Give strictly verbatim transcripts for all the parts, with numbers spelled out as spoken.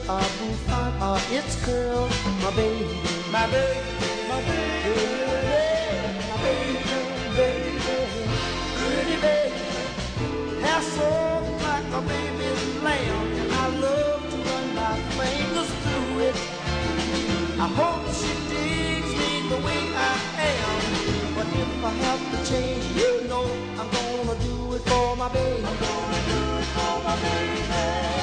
a bouffant or its curl. My baby, my baby, my baby, my baby, baby, pretty baby. Hair so like a baby's lamb, and I love to run my fingers through it. I hope she digs me the way I am, but if I have to change, you know I'm gonna do it for my baby. I'm gonna do it for my baby.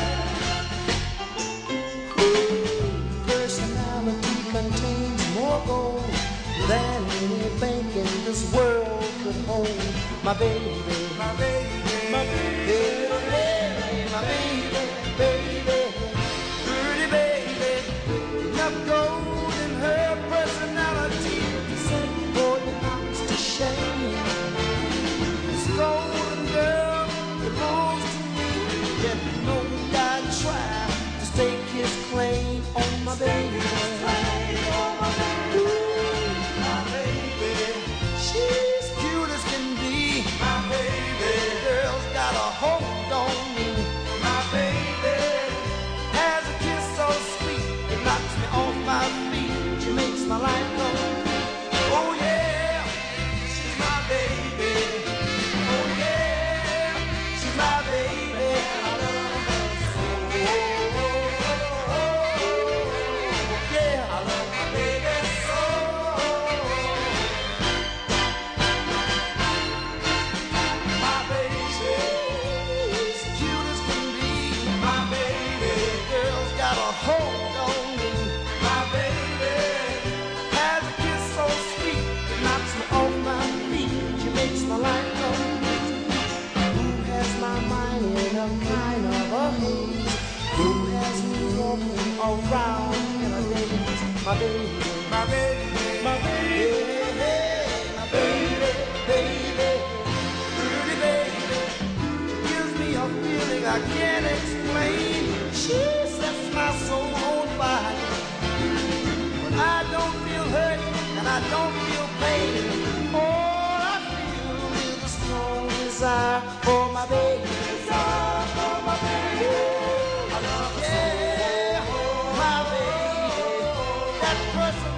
Ooh, personality contains more gold than any bank in this world could hold. My baby, my baby, my baby, my baby, baby, pretty baby. Enough gold in her personality to set golden hearts to shame. This golden girl belongs to me. Yet no guy try to stake his claim on my baby. Ooh, my baby, she's cute as can be. My baby, girl's got a hold on me. My baby has a kiss so sweet it knocks me off my feet. She makes my life go. Oh yeah, she's my baby. Oh yeah, she's my baby. I love her so. Oh, yeah, I love my baby so. My baby, she's cute as can be. My baby, girl's got a hold on me. My baby has a kiss so sweet it knocks me off my feet. She makes my life complete. Who has my mind in a kind of a haze? Who has me walking around in a daze? My baby, my baby, my baby, my baby, baby, pretty baby. Gives me a feeling I can't explain. She sets my soul on fire. But I don't feel hurt and I don't feel pain. All I feel is a strong desire for my baby. Desire for my baby. I love her so. Yeah, my baby. That person